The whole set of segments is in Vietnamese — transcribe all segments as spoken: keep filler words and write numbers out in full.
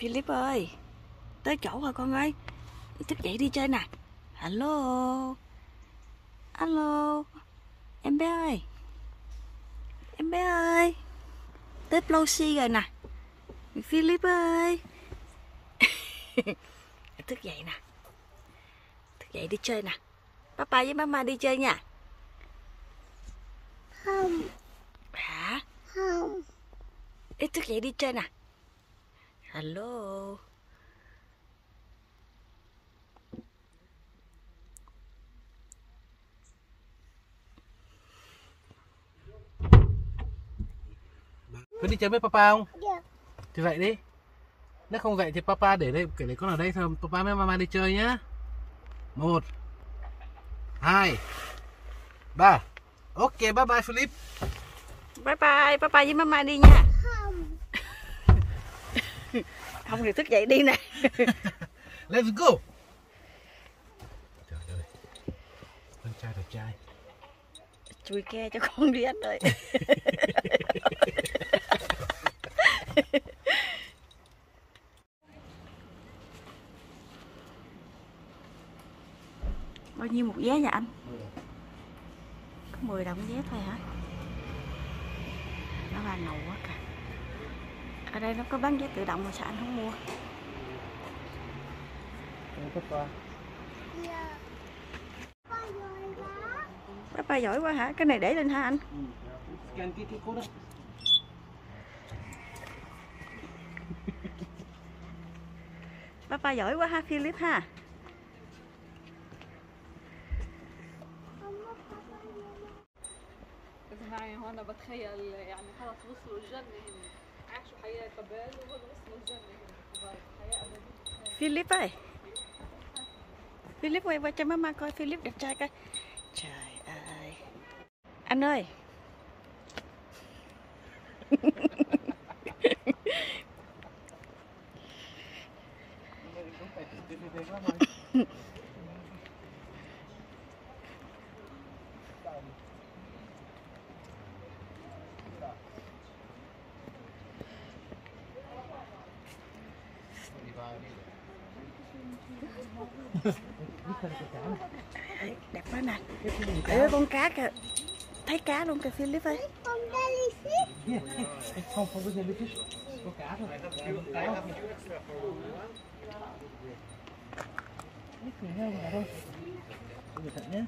Philip ơi, tới chỗ rồi con ơi. Thức dậy đi chơi nè. Alo. Alo. Em bé ơi. Em bé ơi. Tới Plosi rồi nè. Philip ơi. Thức dậy nè. Thức dậy đi chơi nè. Papa với mama đi chơi nha. Không. Hả? Không. Ê, thức dậy đi chơi nè. Alo. Có đi chơi với papa không? Dạ. Thì vậy đi. Nếu không vậy thì papa để đây, để con ở đây thôi. Papa với mama đi chơi nhá. Một, hai, ba. Ok, bye bye Philip. Bye bye, papa với mama đi nha. Không. Không thì thức dậy đi nè. Let's go. Trời ơi. Con trai đẹp trai. Chui ke cho con đi anh ơi. Bao nhiêu một vé vậy anh? Có mười đồng vé thôi hả? Nó là ngầu quá kìa. Ở đây nó có bán vé tự động mà sao anh không mua? Dạ. Papa giỏi quá hả? Cái này để lên hả anh? Scan cái cái code đó. Papa giỏi quá ha Philip ha. معي هون بتخيل يعني خلص وصلوا الجنة هن عاشوا حياة قبل وهون وصلوا الجنة هن حياة أبدية. Philip ơi. Philip quay qua cho mama coi Philip đẹp trai coi. Trời ơi. Anh ơi. Đẹp quá nè. Ê, con cá kìa. Thấy cá luôn kìa Philip ơi. Con jellyfish. Không, không có jellyfish. Có cá thôi. Cá không? Biết người heo mà thôi. Cẩn thận nhé.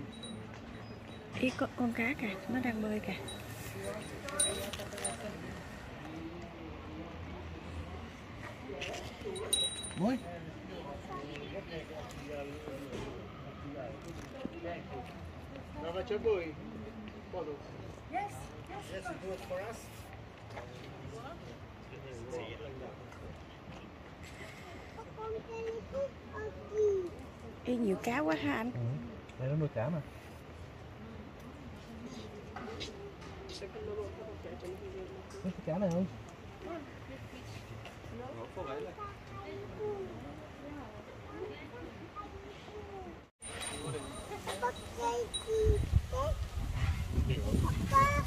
Ý con, con cá kìa, nó đang bơi kìa. Mối. Yes. Yes, do it for us. Con jellyfish ở gì? Ý nhiều cá quá ha anh. Ừ. Đây nó nuôi cá mà. Có cá này không? Con jellyfish. Papa.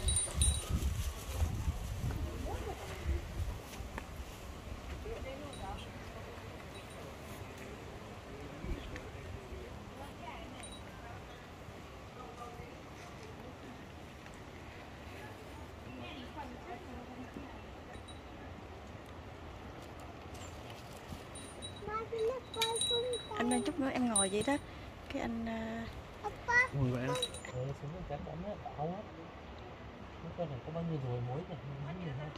Anh lên chút nữa em ngồi vậy đó. Cái anh uh... Mùi vậy đó. Ờ, xuống cái cá bấm á, đau á. Nó coi này có bao nhiêu rồi mối này, bao nhiêu ha.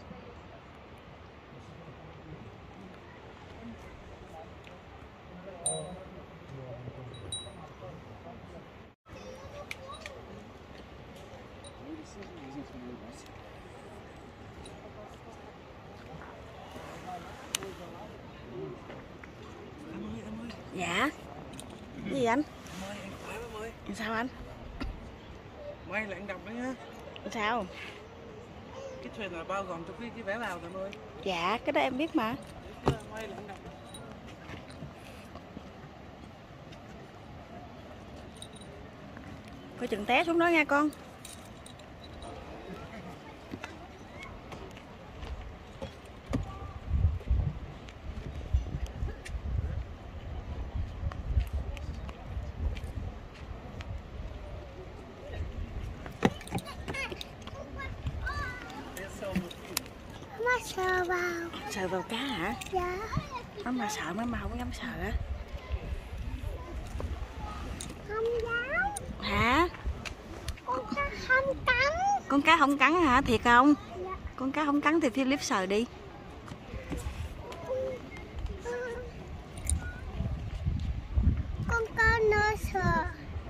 Dạ. Cái gì anh? Em ơi, anh khỏe em ơi. Sao anh? May là anh đọc đấy nhá. Sao? Cái thuyền là bao gồm trong cái, cái vé vào rồi ơi. Dạ, cái đó em biết mà. May là anh đọc. Coi chừng té xuống đó nha con. sờ vào. Sờ vào cá hả? Dạ. Má mà sợ, má mà không dám sờ á. Không dám. Hả? Con cá không cắn. Con cá không cắn hả? Thiệt không? Dạ. Con cá không cắn thì Philip sờ đi. Con cá nó sờ.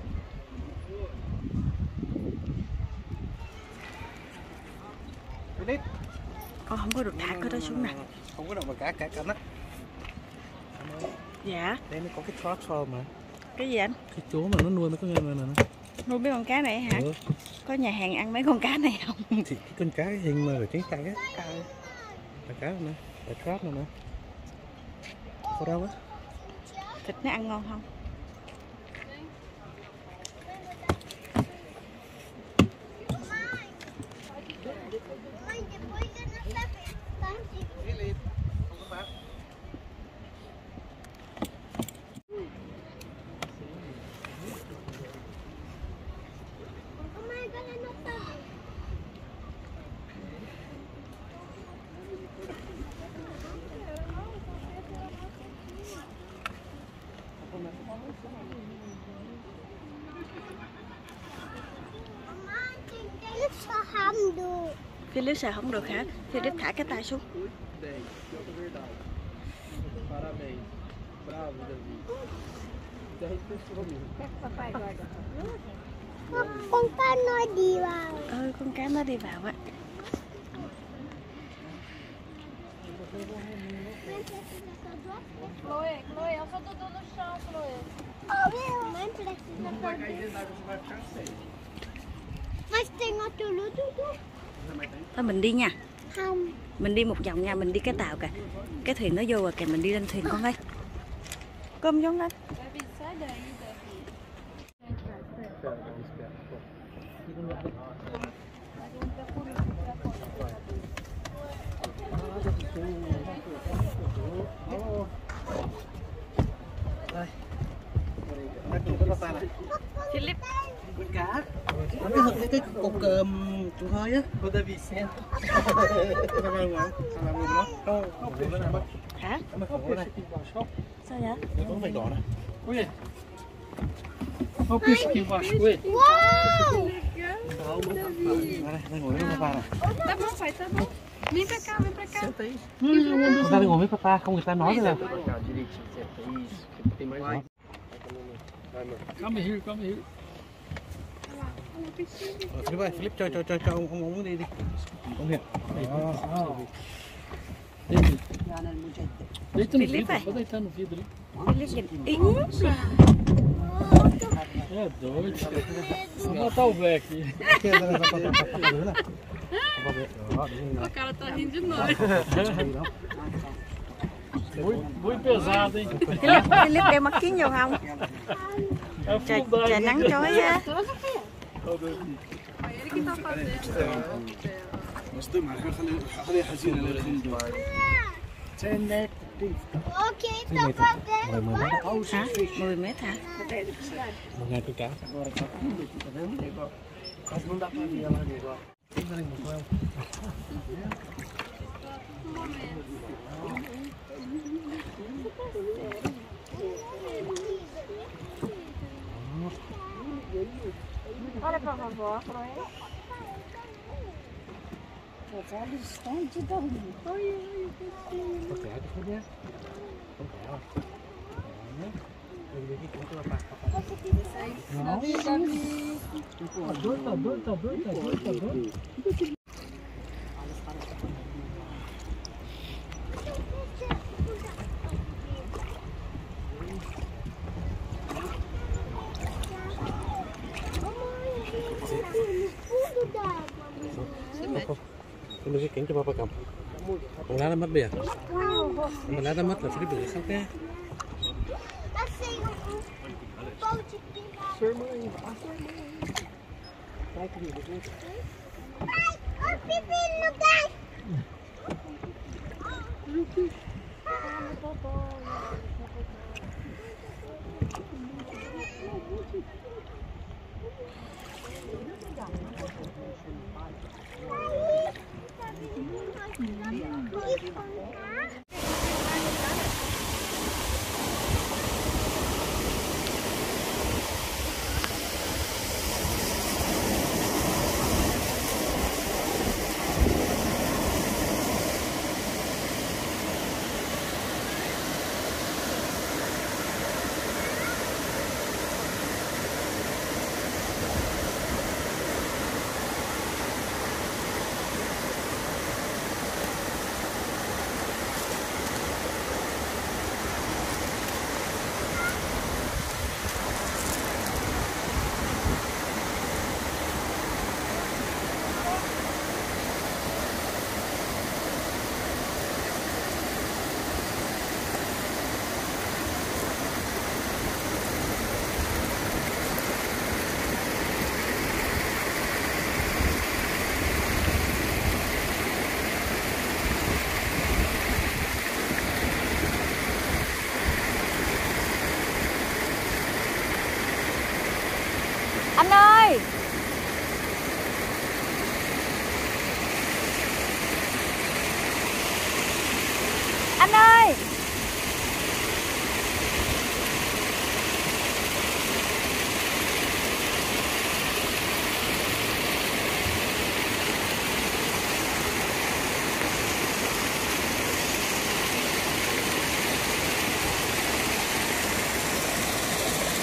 Philip. Con không có được thả cái đó xuống nè. Không có động vào cá cá cắn á. Dạ. Đây nó có cái trout mà. Cái gì anh? Cái chỗ mà nó nuôi mấy con này nè. Nuôi mấy con cá này hả? Ừ. Có nhà hàng ăn mấy con cá này không? Thì cái con cá hình mà ở trên tay á. Ừ. Là cá nè, là trout nè nè. Có đâu á? Thịt nó ăn ngon không? Không được. Philip sờ không được hả? Philip thả cái tay xuống. Con cá nó đi vào. Ơi con cá nó đi vào á. Chloe, Chloe, eu só tô dando chão, Chloe. Mãe precisa fazer. Mas tem outro luto? Thôi mình đi nha. Không. Mình đi một vòng nha, mình đi cái tàu kìa. Cái thuyền nó vô rồi kìa, mình đi lên thuyền con ơi. Cơm giống lên. Baby, sai daí, Baby. Đây. Nó cùng cái papa này. Philip. Con cá. Nó cái cái cái cục um, trùng hơi á. Có tay vị sen. Sao mà ngủ? Sao mà ngủ nó? Không, không phải nó nằm. Hả? Nó không có này. Sao vậy? Nó có vạch đỏ này. Ui. Olha o peixe aqui embaixo. Ui. Uau! Đây, đây ngồi với papa này. Tá bom, pai, tá bom. Vem pra cá, vem pra cá. Chúng ta đi ngồi với papa, không người ta nói rồi. Calma aí, calma aí. Philip ơi, Philip cho cho cho cho ông ông ông đi đi. Ông Hiệp. Deita. Deita no Felipe. vidro, pode deitar no vidro. Philip nhìn ý. É doido. Vou matar o Beck. O cara tá rindo de nós. Muito, muito pesado, hein? Philip, Philip đeo mắt kiến vô không? É Trời, afundar, trời nắng chói á. Foi ele que tá fazendo. Ok, tá fazendo. Hả? mười mét hả? Một ngày tôi cá. Não dá pra ver ela ali agora. Tem mais um com Olha pra vovó, Chloe. Os olhos estão de dormir. Có kẻ thì không nhé. Không kẻ rồi. Đấy. Đừng để cái cũng cho bà. Não. Tá doido, tá doido, tá doido, tá doido, tá doido. Tôi đưa cái kính cho papa cầm. Một lát nó mất biển. Một lát nó mất là Philip để sao cái. Assim, um pão de pirata. Sua irmã aí. Ai, o pipi no gás.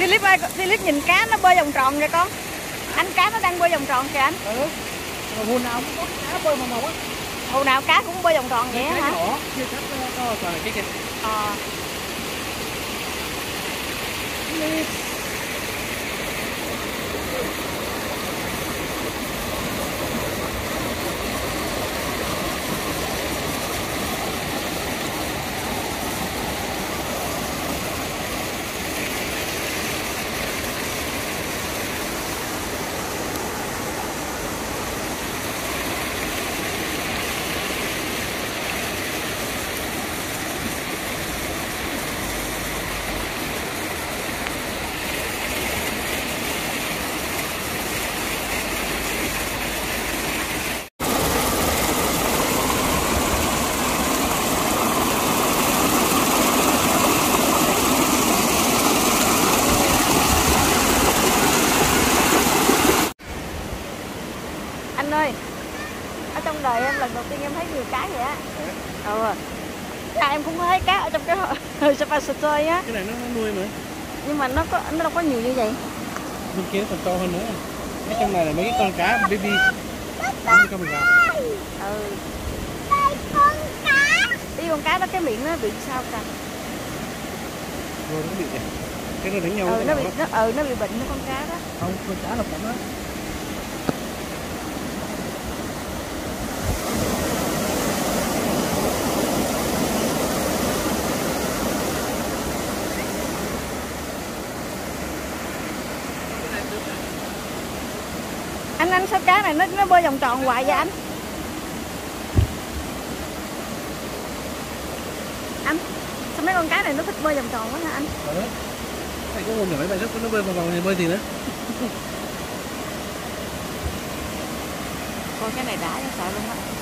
Philip ơi, Philip nhìn cá nó bơi vòng tròn kìa con. Anh cá nó đang bơi vòng tròn kìa anh. Ừ. Mà hồ nào cũng có cá bơi màu màu á. Hồ nào cá cũng bơi vòng tròn vậy Cái hả? nhỏ, kia cá to toàn là cái kia. Ờ. Anh ơi, ở trong đời em lần đầu tiên em thấy nhiều cá vậy á. Ừ. Dạ, em cũng thấy cá ở trong cái hồ Sapasatoy á. Cái này nó, nó nuôi mà. Nhưng mà nó có nó đâu có nhiều như vậy. Bên kia còn to hơn nữa. Cái trong này là mấy cái con cá baby. Nó cho mình vào. Ừ. Đây con cá. Cái con cá đó cái miệng nó bị sao ta? Rồi nó bị cái nó đánh nhau. Ừ nó bị nó ừ nó bị bệnh nó con cá đó. Không, con cá là cũng đó. Anh anh sao cá này nó nó bơi vòng tròn hoài vậy anh? Anh sao mấy con cá này nó thích bơi vòng tròn quá hả anh? Ừ. Này có hôm nhỏ mấy bài nó bơi vào vòng này bơi gì nữa? Coi cái này đã cho sợ luôn á.